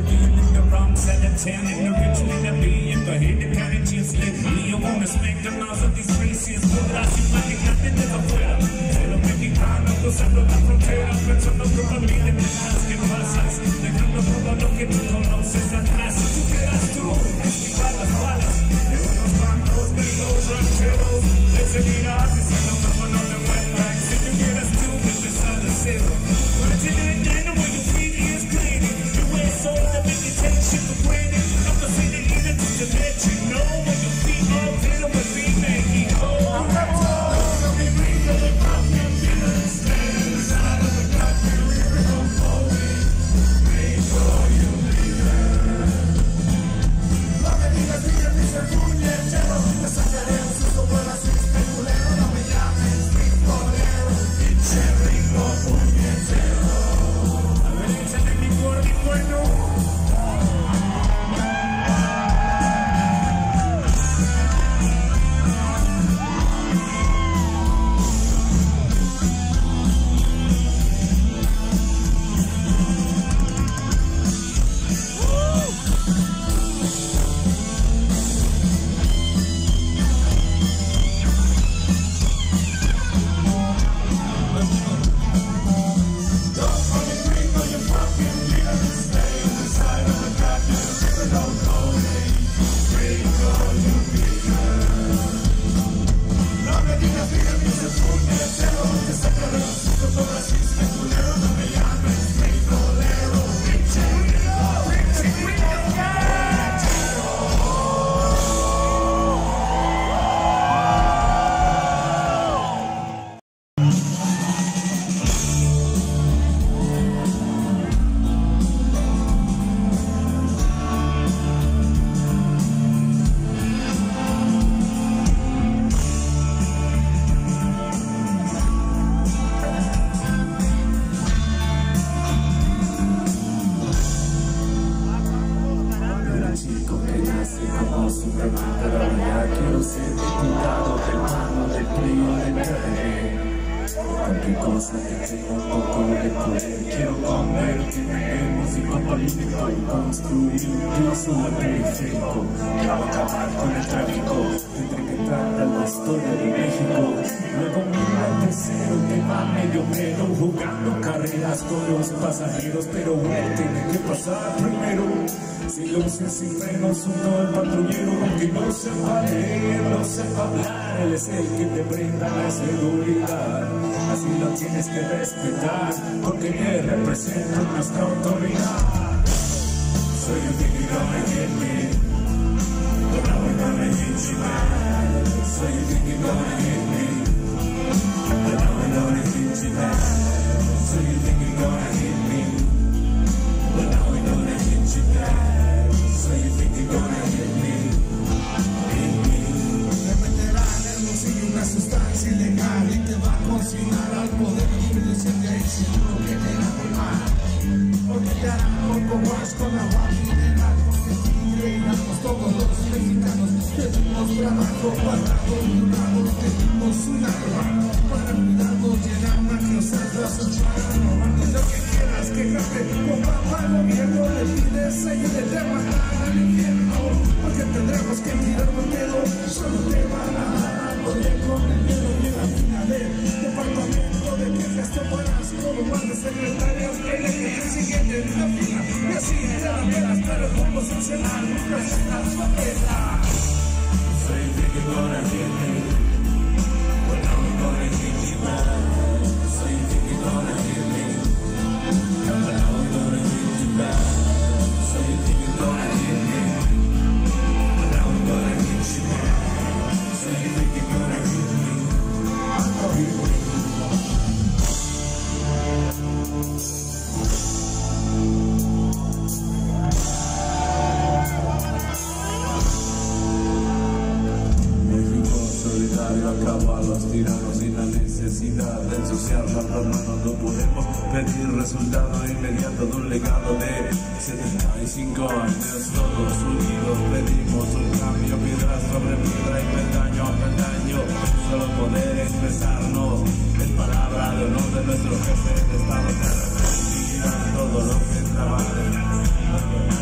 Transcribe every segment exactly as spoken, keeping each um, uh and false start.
being in the wrong side of town, and the rich men are being beheaded, kind of just let me. I wanna smack the mouths of these racists, podrás imaginar desde afuera. Pero mexicanos cruzando la frontera, pensando que familia me das que pasas, dejando todo lo que tú conoces atrás. Si tú quieras tú, esquivar las balas de unos bancos de los rancheros, les seguirás diciendo como no te muevas. Si tú quieras tú, empezar de cero. Imagine it then when your feet is cleaning, you wear so that make you take shit for granted. I'm not saying it either, just to let you know when your feet all clear with me, Mexico. Sin frenos, uno el patrullero, aunque no sepa leer, no sepa hablar, él es el que te brinda la seguridad. Así lo tienes que respetar, porque él representa nuestra autoridad. So you think you're gonna hit me, but now we're gonna hit you back. So you think you're gonna hit me, but now we're gonna hit you back. So you think you're gonna hit me, but now we're gonna hit you back. So you think you're gonna hit me, hit me. Te meterá en el bolsillo una sustancia ilegal y te va a consignar al poder judicial de ahí seguro que te hará colmar. Porque te hará un poco más con agua mineral. Porque si creíamos todos los mexicanos tenemos trabajo pagado y honrado, tenemos un arma para cuidarnos, llenar nuestras celdas, robando lo que quieras, quejarte con papá al gobierno, le pides sello de te mandar al infierno, porque tendremos que tirar con miedo, solo te van a dar algo de con el miedo. Llega al final del departamento de quejas te paras, como más de secretarias, el eje siguiente en la fila, y así te la velas, pero el bombo sancional nunca se da su pena. So you think you're gonna hit me, but now we're gonna hit you back. So you think you're gonna hit me, but now we're gonna hit you back. So you think you're gonna hit me, but now we're gonna hit you back. So you think you're gonna hit me, hit me. Acabo a los tiranos sin la necesidad de ensuciar las manos. No podemos pedir resultado inmediato de un legado de setenta y cinco años. Todos unidos pedimos un cambio, piedra sobre piedra y peldaño a peldaño. Solo poder expresarnos en palabra de honor de nuestro jefe de Estado que repetirá todo lo que trabaja.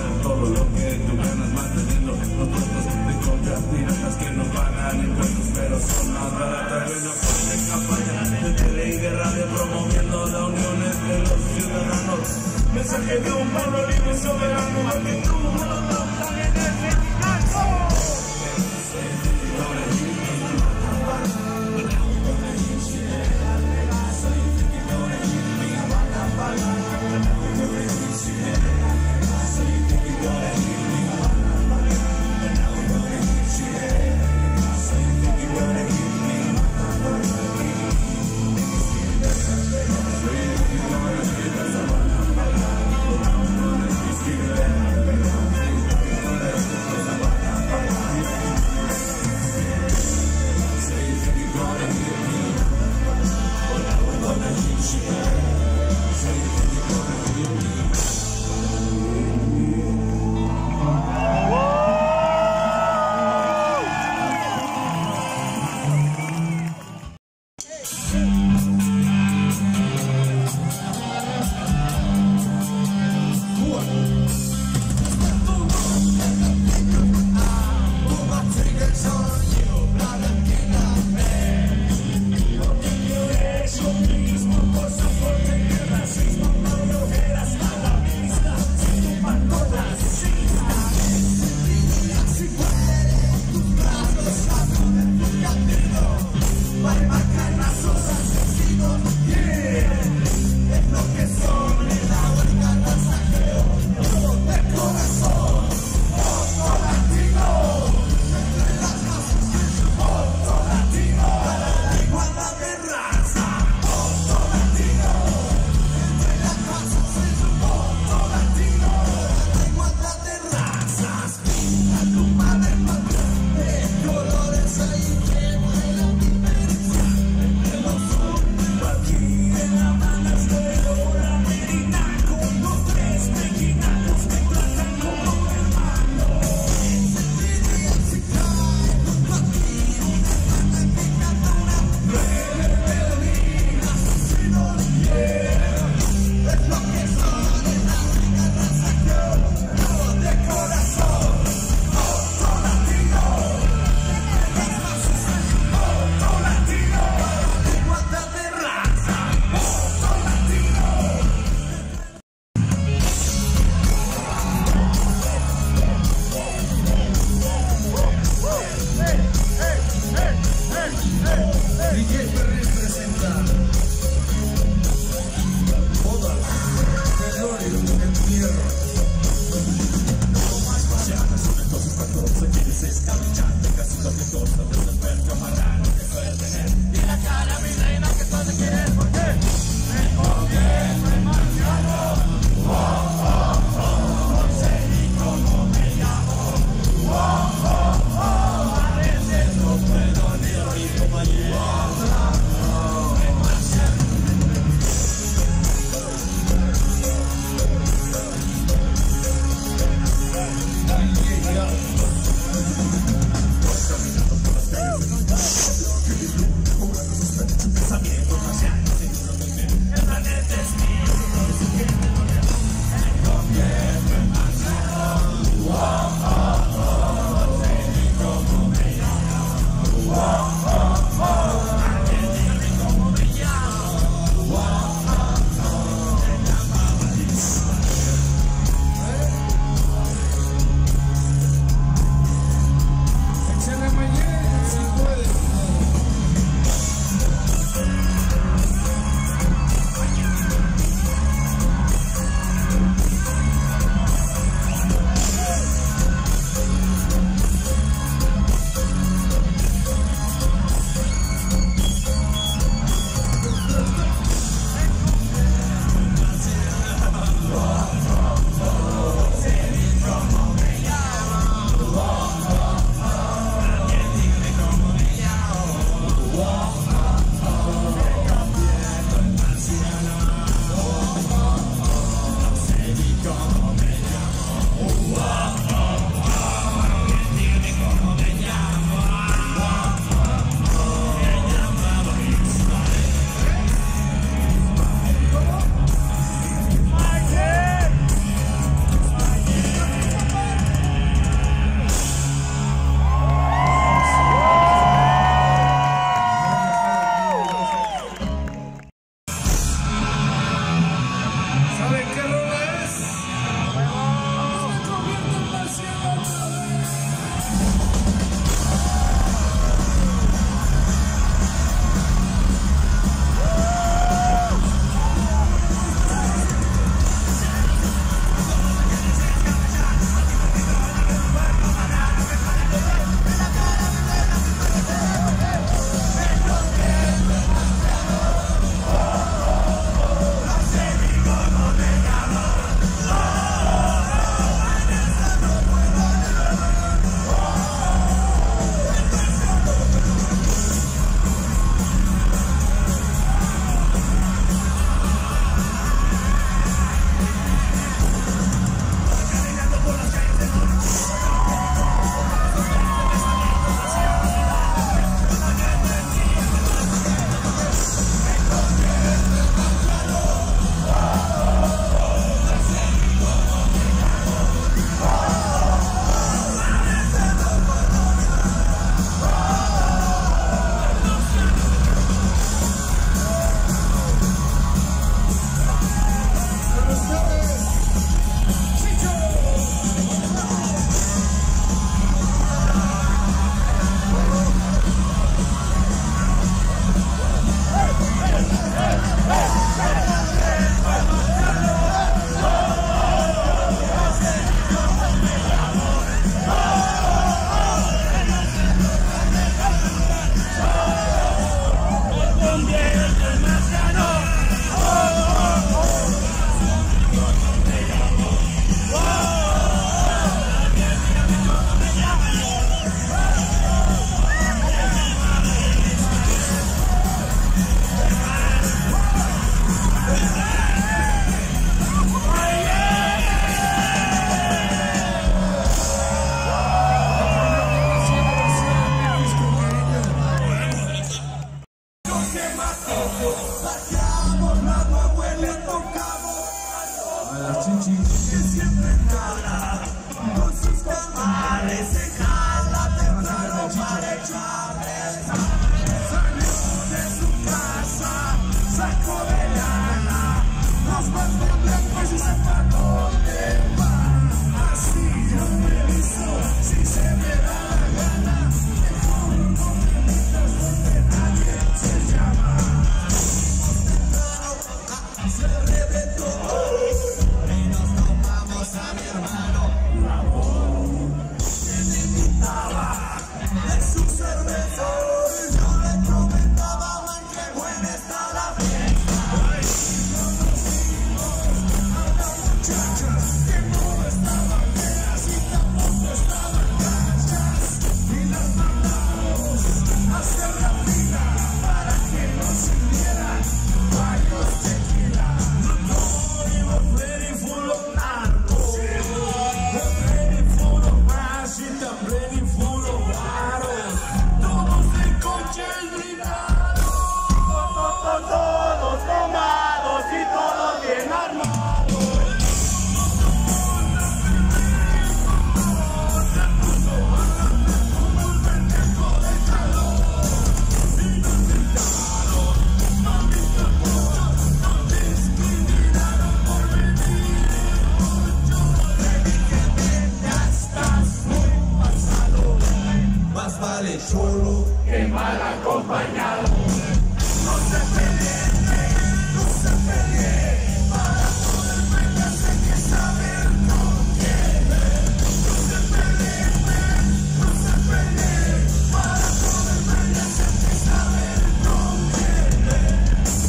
solo que mal acompañado. No se peleen, no se peleen, para poder meterse hay que saber con quién. No se peleen, no se peleen, para poder meterse hay que saber con quién.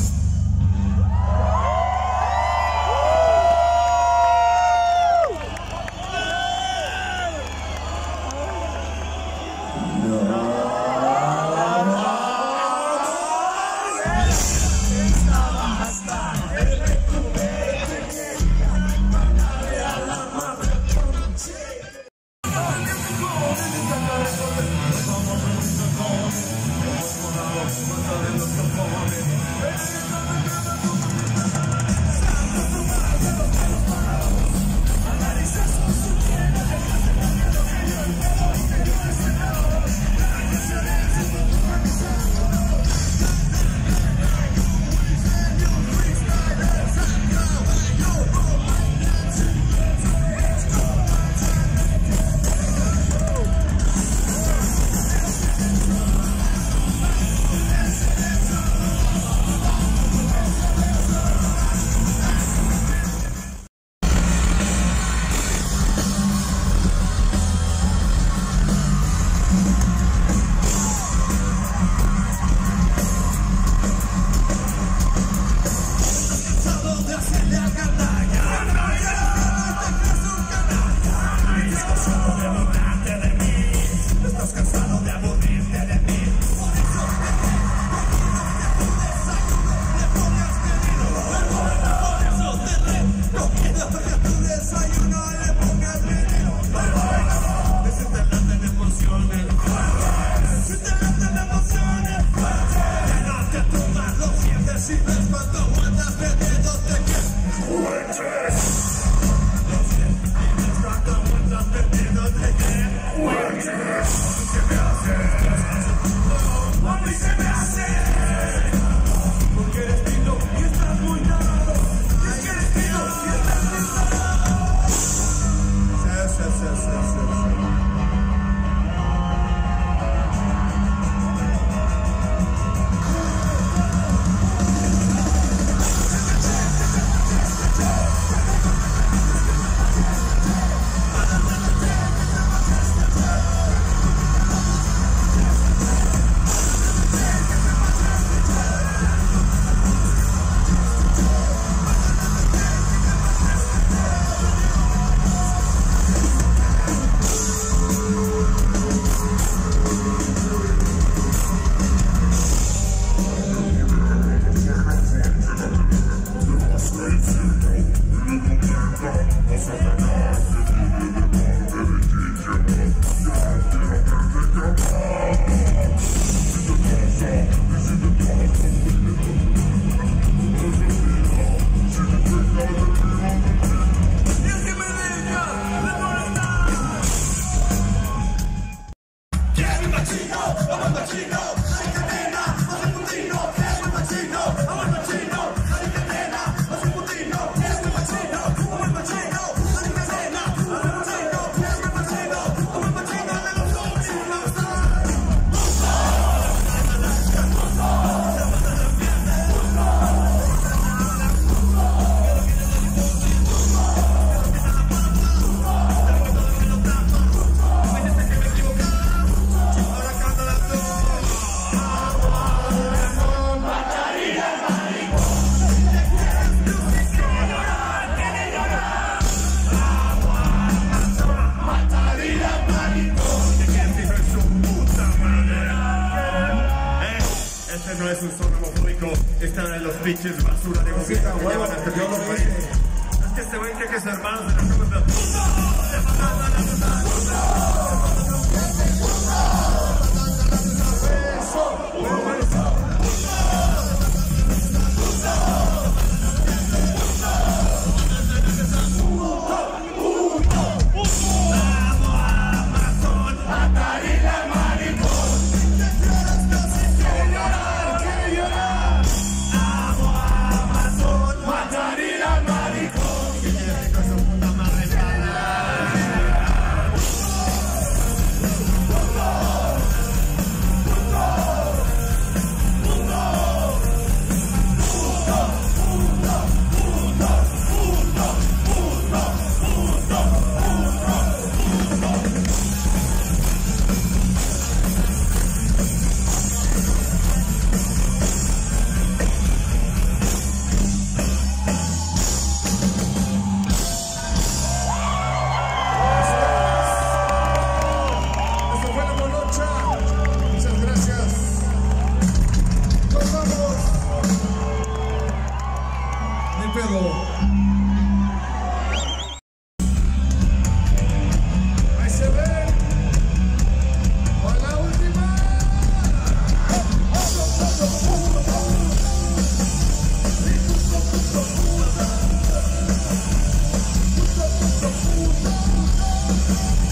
Están en los pinches basura de gobierno que llevan a este pinche país. Es que este güey tiene que ser hermanos de la segunda. Thank you.